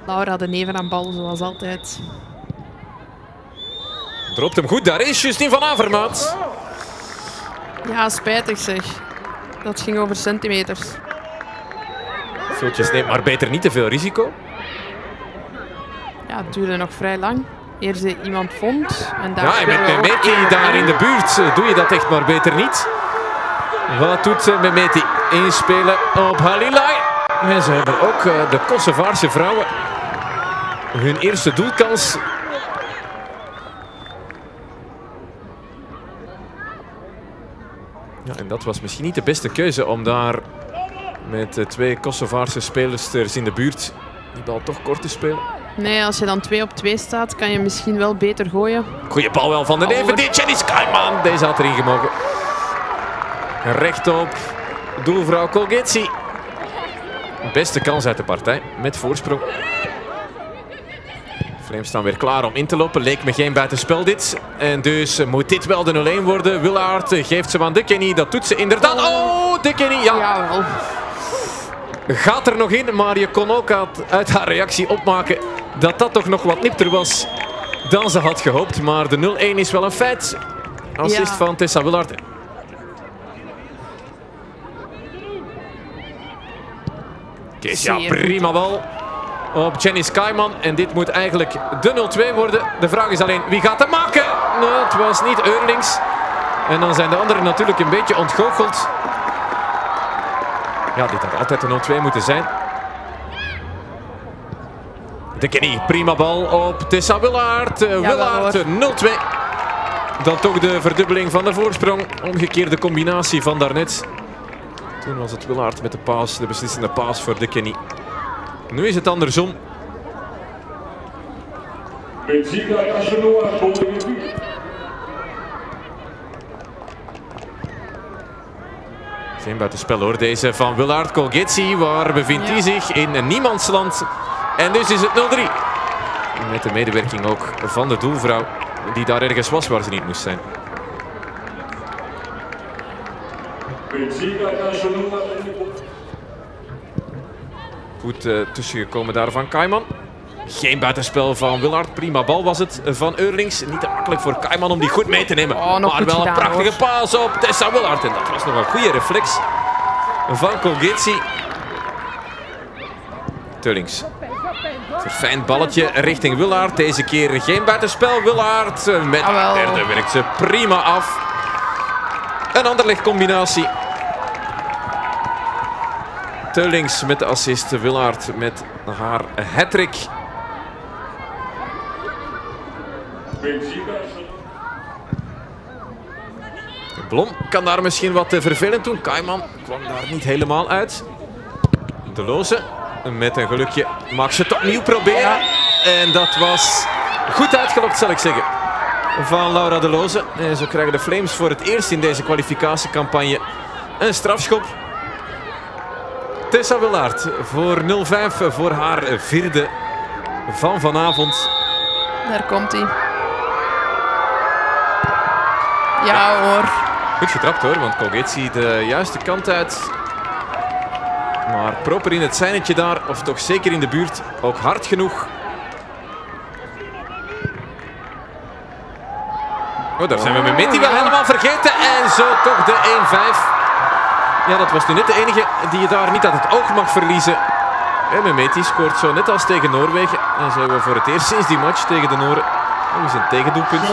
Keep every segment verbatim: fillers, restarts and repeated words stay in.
Laura de Neven aan bal, zoals altijd. Dropt hem goed, daar is Justine van Avermaat. Ja, spijtig zeg. Dat ging over centimeters. Viltjes neemt maar beter niet te veel risico. Ja, het duurde nog vrij lang. Eer ze iemand vond. En daar ja, en met Mehmeti daar in de buurt doe je dat echt maar beter niet. Wat doet Mehmeti? Inspelen op Halilay. En ze hebben ook de Kosovaarse vrouwen hun eerste doelkans. Ja, en dat was misschien niet de beste keuze om daar met twee Kosovaarse spelers in de buurt die bal toch kort te spelen. Nee, als je dan twee op twee staat, kan je misschien wel beter gooien. Goeie bal wel van de Neven. Dit Jenny Skyman. Deze had erin gemogen. Rechtop. Doelvrouw Kolgetsi. Beste kans uit de partij met voorsprong. Flames staan weer klaar om in te lopen. Leek me geen buitenspel dit. En dus moet dit wel de nul één worden. Willaert geeft ze aan Dekenny. Dat doet ze inderdaad. Oh, Dekenny. Ja. Jawel. Gaat er nog in, maar je kon ook uit haar reactie opmaken dat dat toch nog wat nipter was dan ze had gehoopt. Maar de nul één is wel een feit. Assist ja. van Tessa Willaert. Kees, ja, prima bal op Jenny Skyman. En dit moet eigenlijk de nul twee worden. De vraag is alleen, wie gaat het maken? Nee, het was niet Eurlings. En dan zijn de anderen natuurlijk een beetje ontgoocheld. Ja, dit had altijd een nul twee moeten zijn. Dekenny, prima bal op Tessa Willaert. Ja, Willaert, nul twee. Dan toch de verdubbeling van de voorsprong. Omgekeerde combinatie van daarnet. Toen was het Willaert met de paas, de beslissende paas voor Dekenny. Nu is het andersom. Geen buitenspel hoor, deze van Willaert. Kolgetsi, waar bevindt hij ja. zich? In niemandsland. En dus is het nul drie. Met de medewerking ook van de doelvrouw, die daar ergens was waar ze niet moest zijn. Goed uh, tussengekomen daar van Kaiman. Geen buitenspel van Willaert. Prima bal was het van Eurlings. Niet te makkelijk voor Kaiman om die goed mee te nemen. Oh, maar wel een gedaan, prachtige hoor. paas op Tessa Willaert. En dat was nog een goede reflex van Kolgetsi. Tullings. Verfijnd balletje richting Willaert. Deze keer geen buitenspel. Willaert met de derde werkt ze prima af. Een Anderlecht combinatie. Tullings met de assist. Willaert met haar hattrick. Blom kan daar misschien wat vervelend doen. Kaiman kwam daar niet helemaal uit. De Loze met een gelukje mag ze het opnieuw proberen. En dat was goed uitgelokt, zal ik zeggen, van Laura De Loze. En zo krijgen de Flames voor het eerst in deze kwalificatiecampagne een strafschop. Tessa Willaert voor nul vijf voor haar vierde van vanavond. Daar komt hij. Ja hoor. Goed getrapt hoor, want Kolgetsi de juiste kant uit. Maar proper in het zijnetje daar, of toch zeker in de buurt, ook hard genoeg. Oh, daar zijn we met Mehmeti wel helemaal vergeten. En zo toch de één vijf. Ja, dat was nu net de enige die je daar niet uit het oog mag verliezen. En Mehmeti scoort zo net als tegen Noorwegen. En zo hebben we voor het eerst sinds die match tegen de Noren nog eens een tegendoelpunt.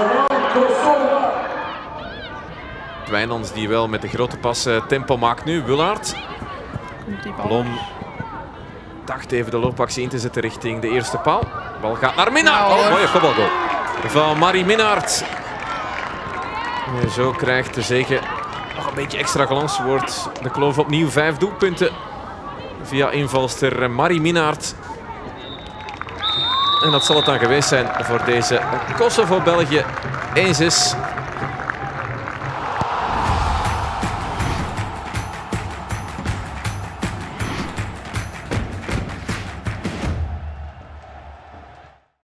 Wijnands die wel met de grote pas tempo maakt nu. Willaert. Blom dacht even de loopactie in te zetten richting de eerste paal. De bal gaat naar Minnaert. Oh, mooie kopbalgoal van Marie Minnaert. En zo krijgt de zege nog een beetje extra glans. Wordt de kloof opnieuw vijf doelpunten via invalster Marie Minnaert. En dat zal het dan geweest zijn voor deze Kosovo-België één zes.